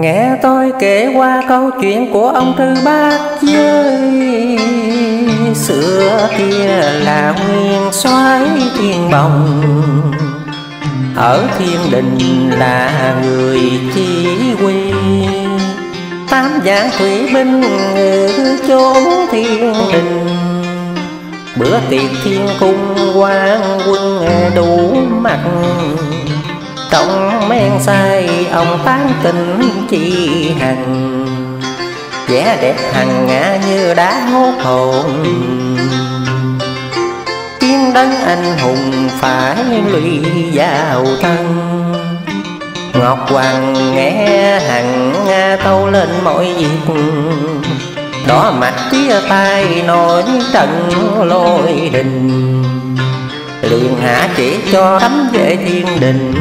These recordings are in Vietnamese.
Nghe tôi kể qua câu chuyện của ông Trư Bát Giới. Xưa kia là nguyên soái Thiên Bồng, ở Thiên Đình là người chỉ huy. Tám vạn thủy binh ngự chốn Thiên Đình, bữa tiệc thiên cung quan quân đủ mặt. Trong men say ông tán tỉnh chi hằng, vẻ đẹp hằng ngã như đá hốt hồn. Tiên đấng anh hùng phải lụy vào thân, Ngọc Hoàng nghe hằng nga tâu lên mọi việc. Đỏ mặt chia tay nổi trận lôi đình, liền hạ chỉ cho cấm vệ Thiên Đình.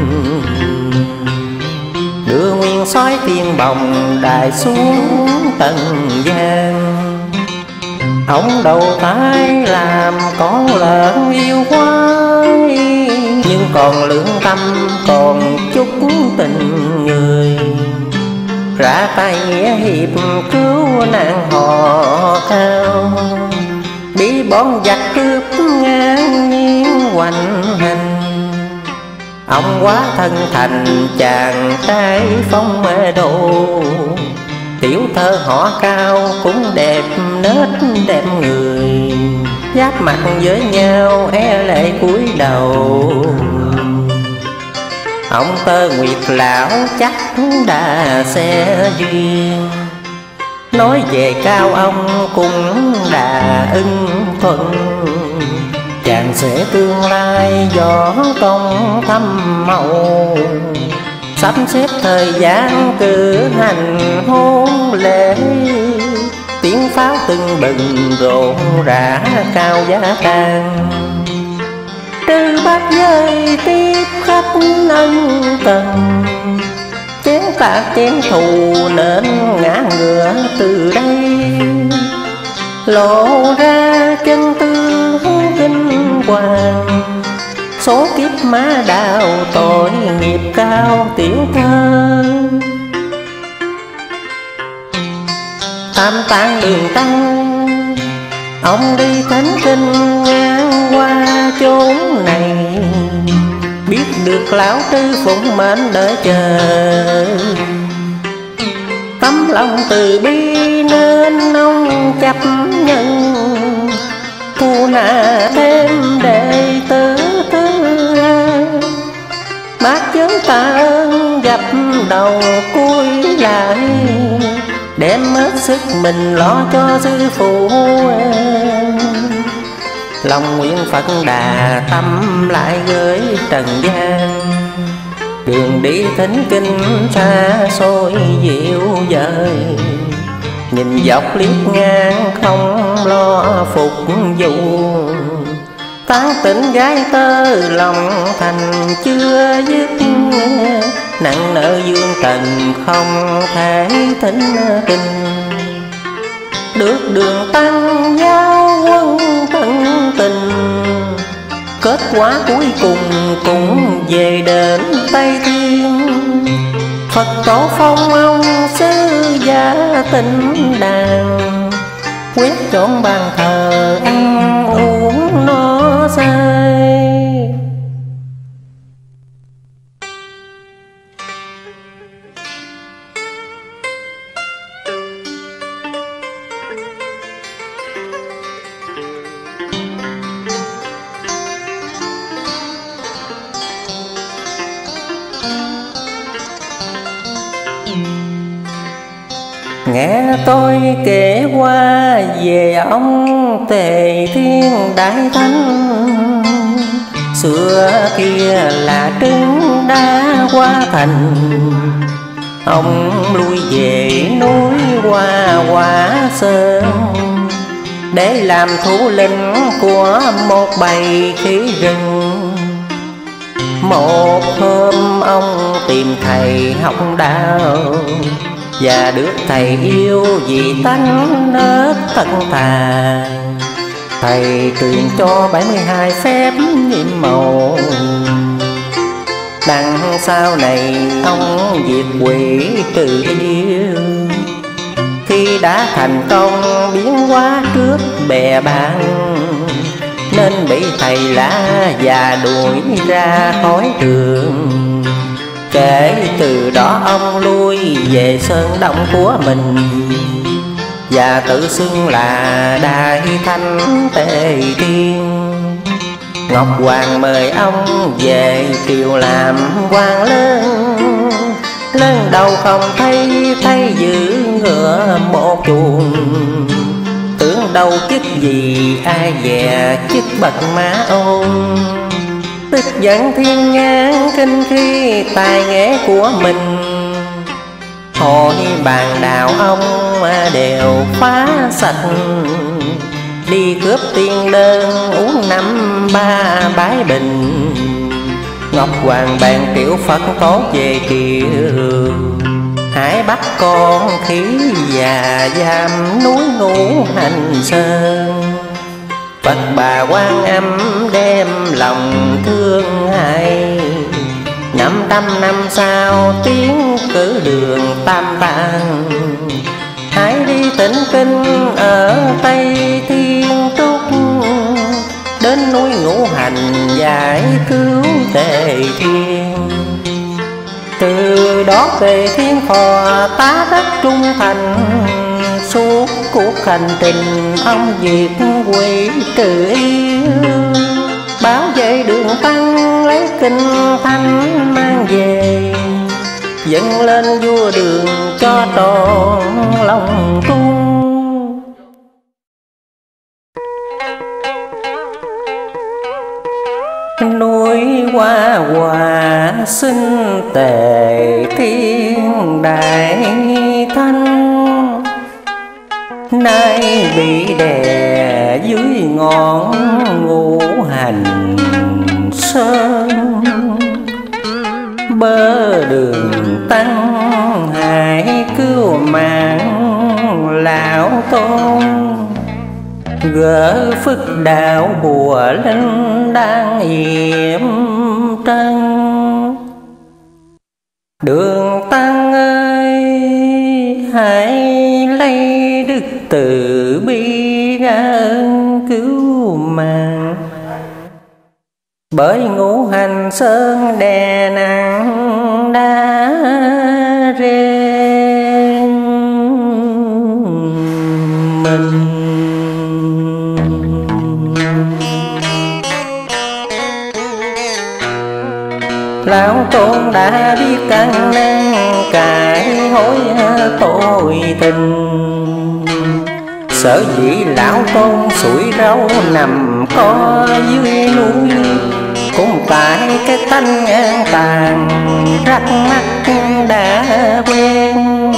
Đưa nguyên soái Thiên Bồng đài xuống tận gian. Ông đầu tái làm con lợn yêu quái, nhưng còn lương tâm còn chút tình người. Ra tay nghĩa hiệp cứu nạn họ Cao, bị bọn giặc cướp ngang nhiên hoành hành. Ông quá thân thành chàng trai phong độ, tiểu thơ họ Cao cũng đẹp nết đẹp người. Giáp mặt với nhau e lệ cúi đầu, ông Tơ Nguyệt lão chắc đã xe duyên. Nói về Cao ông cũng đã ưng thuận, chàng sẽ tương lai gió công thăm màu. Sắp xếp thời gian cử hành hôn lễ, tiếng pháo tưng bừng rộn rã cao giá trang. Trư Bát Giới tiếp khách ân cần, chén bạc chén thù nên ngã ngựa từ đây. Lộ ra chân tướng kinh hoàng, số kiếp má đạo tội nghiệp Cao tiểu thơ. Tam tạng đường tăng, ông đi thánh kinh ngang qua chốn này. Biết được lão Trư phụng mệnh đợi chờ, tấm lòng từ bi nên ông chấp nhận. Thu nạp thêm đệ tử thứ hai, bác chớ tạ ơn dập đầu cúi lại. Đem hết sức mình lo cho sư phụ em, lòng nguyện Phật Đà tâm lại gửi trần gian. Đường đi thính kinh xa xôi dịu dời, nhìn dọc liếc ngang không lo phục vụ. Tán tỉnh gái tơ lòng thành chưa dứt, nặng nợ dương trần không thể thính kinh. Được đường tăng giao quân tận tình, kết quả cuối cùng cũng về đến Tây Thiên. Phật tổ phong ông sứ giả tinh đàn, quyết trọn bàn thờ ăn uống no say. Nghe tôi kể qua về ông Tề Thiên Đại Thánh. Xưa kia là trứng đá Hoa Thành, ông lui về núi Hoa Sơn để làm thủ lĩnh của một bầy khỉ rừng. Một hôm ông tìm thầy học đạo, và được thầy yêu vì tánh nết thật thà. Thầy truyền cho 72 phép nhiệm màu, đằng sau này ông diệt quỷ trừ yêu. Khi đã thành công biến hóa trước bè bạn, nên bị thầy lá già đuổi ra khỏi trường. Kể từ đó ông lui về sơn động của mình, và tự xưng là Đại Thánh Tề Thiên. Ngọc Hoàng mời ông về triều làm quan lớn, lần đầu không thấy giữ ngựa một chuồng. Tưởng đâu chức gì ai dè chức bậc mã ôn. Tức giận thiên nhãn kinh khi tài nghệ của mình, hội bàn đào ông đều phá sạch. Đi cướp tiền đơn uống 5-3 bái bình. Ngọc Hoàng bàn triệu Phật tốt về triều, hãy bắt con khí và giam núi Ngũ Hành Sơn. Phật Bà Quan Âm đem lòng thương hại, 500 năm sau tiến cử đường Tam Tạng. Hãy đi tĩnh kinh ở Tây Thiên Trúc, đến núi Ngũ Hành giải cứu Tề Thiên. Từ đó Tề Thiên phò tá đất trung thành, suốt cuộc hành trình ông diệt quỷ trừ yêu. Bảo vệ đường tăng lấy kinh thanh mang về, dâng lên vua đường cho tròn lòng cung. Núi Hoa Hòa xin Tề Thiên Đại Thánh, nay bị đè dưới ngọn Ngũ Hành Sơn. Bơ đường tăng hãy cứu mạng lão tôn, gỡ phức đạo bùa linh đang yểm trăng. Đường tăng ơi hãy lấy đức từ bi ra ơn cứu mạng, bởi Ngũ Hành Sơn đè nặng đã rên mình. Lão Tôn đã biết căn năng cải hối tội tình, sở dĩ lão Tôn sủi rau nằm có dưới núi, cũng tại cái tánh ngang tàn rắc mắt đã quen.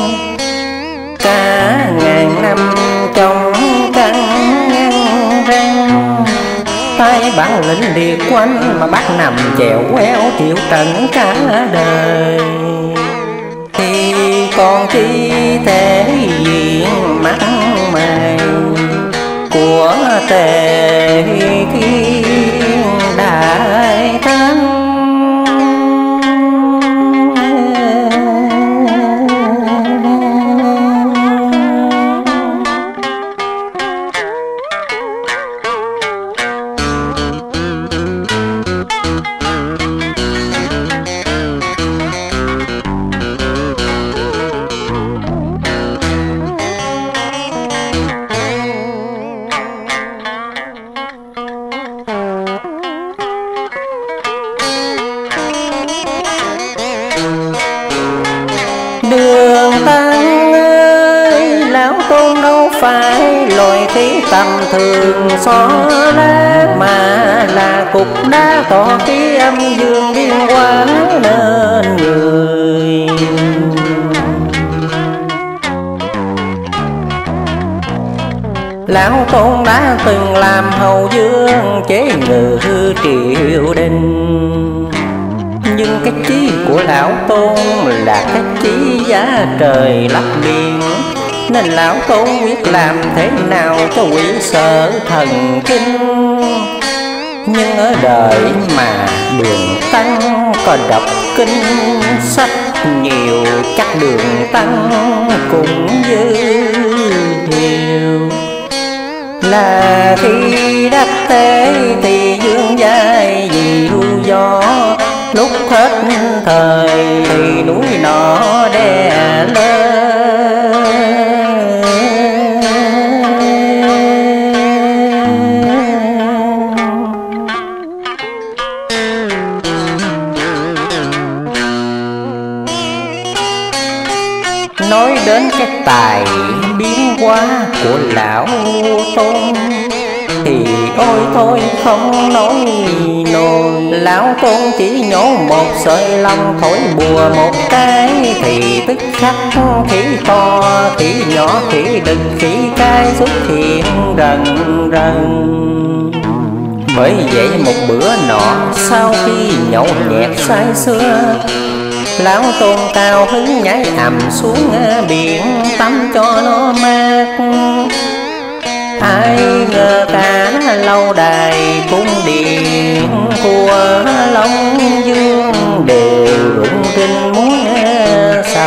Cả ngàn năm trong căn ngăn răng, tay bản lĩnh liệt quanh mà bác nằm chèo quéo chịu trận cả đời. Thì còn chi thể diện mắt mày của Tề Thiên Đại Thánh. Đường tăng ơi, lão Tôn đâu phải loài khí tầm thường xó lá, mà là cục đá tỏ khí âm dương biên hóa nên người. Lão Tôn đã từng làm hầu vương chế ngự triều đình, nhưng cái chí của lão Tôn là cái chí giá trời lấp biển, nên lão Tôn biết làm thế nào cho quỷ sợ thần kinh. Nhưng ở đời mà đường tăng có đọc kinh sách nhiều, chắc đường tăng cũng dư nhiều. Là khi đắc thế thì dương gian vì ru gió, lúc hết thời thì núi nọ đè lên. Nói đến cái tài biến hóa của lão Tôn thì ôi thôi không nói nổi. Lão Tôn chỉ nhổ một sợi lông, thổi bùa một cái thì tức khắc khỉ to, khỉ nhỏ, khỉ đực, khỉ cái xuất hiện rần rần. Bởi vậy một bữa nọ sau khi nhậu nhẹt say sưa, Lão Tôn cao hứng nhảy ầm xuống biển tắm cho nó mát. Ai ngờ cả lâu đài cung điện của Long Dương đều rụng rinh muốn sập.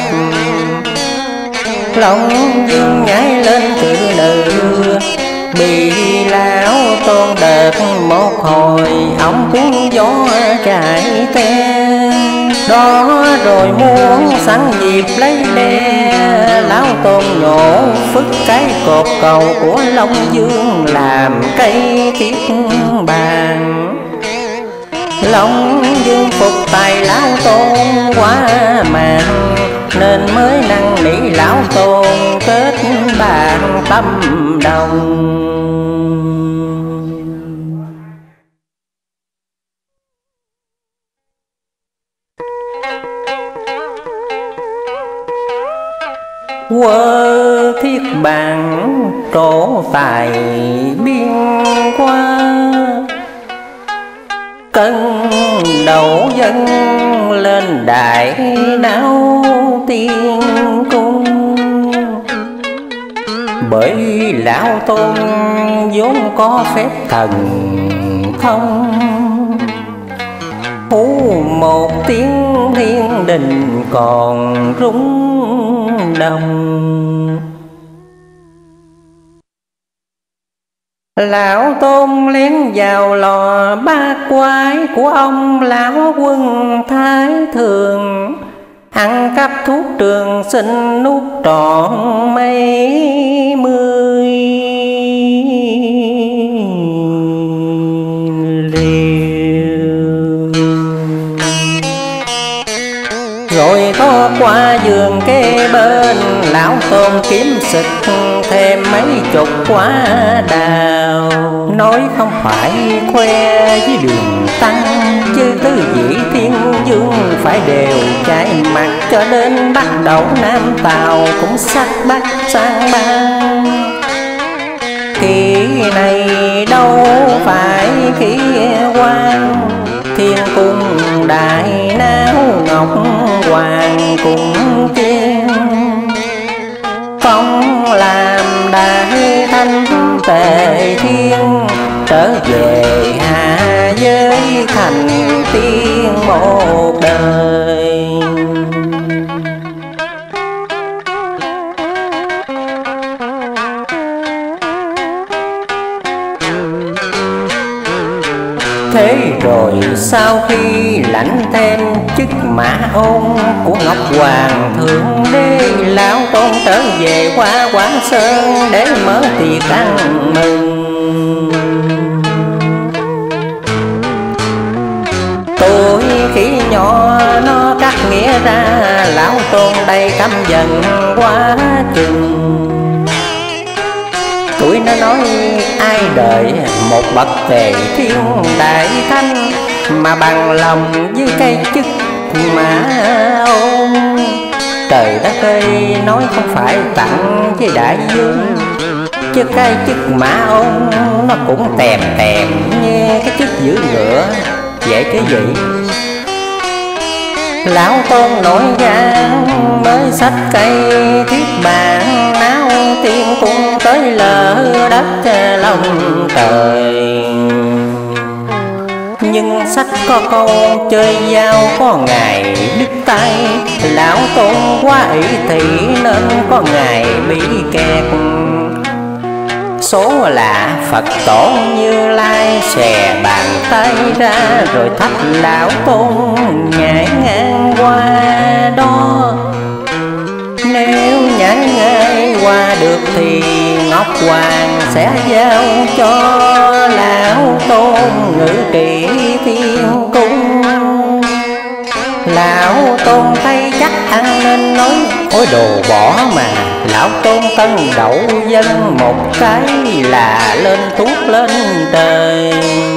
Long Dương nhảy lên cự nữ, bị Lão Tôn đợt một hồi, ống cuốn gió chạy te. Đó rồi muốn sẵn dịp lấy đe, Lão Tôn nhổ phức cái cột cầu của Long Dương làm cây thiết bàn. Long Dương phục tài Lão Tôn quá màng, nên mới năn nỉ Lão Tôn kết bạn tâm đồng. Quơ thiết bàn trổ tài biên qua, cân đầu dân lên đại não tiên cung. Bởi Lão Tôn vốn có phép thần thông, hú một tiếng thiên đình còn rung động. Lão Tôn lén vào lò bát quái của ông Lão Quân Thái Thường, ăn cắp thuốc trường sinh nuốt trọn mấy mươi liều. Rồi có qua giường kế bên, Lão Tôn kiếm xịt thêm mấy chục quả đào. Nói không phải khoe với đường tăng, chứ tứ vị thiên vương phải đều chạy mặt, cho đến bắt đầu Nam Tào cũng sách bắt sang bang. Khi này đâu phải khi quan, thiên cung đại náo ngọc hoàng cùng chiên. Phong làm đại thanh tề thiên, trở về hạ giới thành tiên một đời. Thế rồi sau khi lãnh thêm chức mã ôn của Ngọc Hoàng Thượng Đế, Lão Tôn trở về qua Quảng Sơn để mở tiệc ăn mừng. Tuổi khi nhỏ nó cắt nghĩa ra, Lão Tôn đây căm giận quá chừng. Tuổi nó nói ai đợi một bậc tề thiên đại thanh, mà bằng lòng với cây chức mã ôn. Trời đất ơi, nói không phải tặng với đại dương, chứ cái chức mã ôn nó cũng tèm tèm như cái chức giữ ngựa vậy chứ gì. Lão Tôn nổi gan mới xách cây thiết bàn, náo tiên cung tới lỡ đất lòng trời. Nhưng sách có câu chơi dao có ngày đứt tay, lão tôn quá ỷ thị nên có ngày bị kẹt. Số lạ Phật tổ Như Lai xòe bàn tay ra rồi thách lão tôn nhảy ngang qua đó. Nếu nhảy ngang qua được thì ngọc hoàng sẽ giao cho lão tôn ngự trị thiên cung. Lão tôn thấy chắc ăn nên nói: ôi đồ bỏ mà, lão tôn tân đậu dân một cái là lên tuốt lên trời.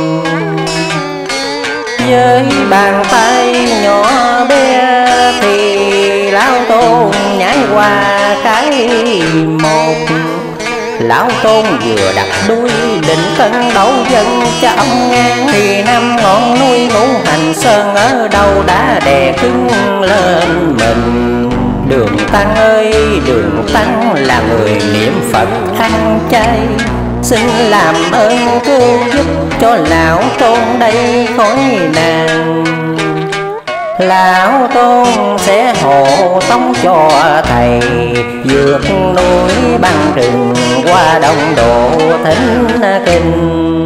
Với bàn tay nhỏ bé thì lão tôn nhảy qua cái một. Lão tôn vừa đặt đuôi định cân đấu dân cho ông ngang, thì năm ngọn núi ngũ hành sơn ở đâu đã đè cứng lên mình. Đường Tăng ơi Đường Tăng là người niệm Phật ăn chay, xin làm ơn cứu giúp cho lão tôn đây khỏi nạn. Lão tôn sẽ hộ tống cho thầy vượt núi băng rừng qua đông độ thỉnh kinh.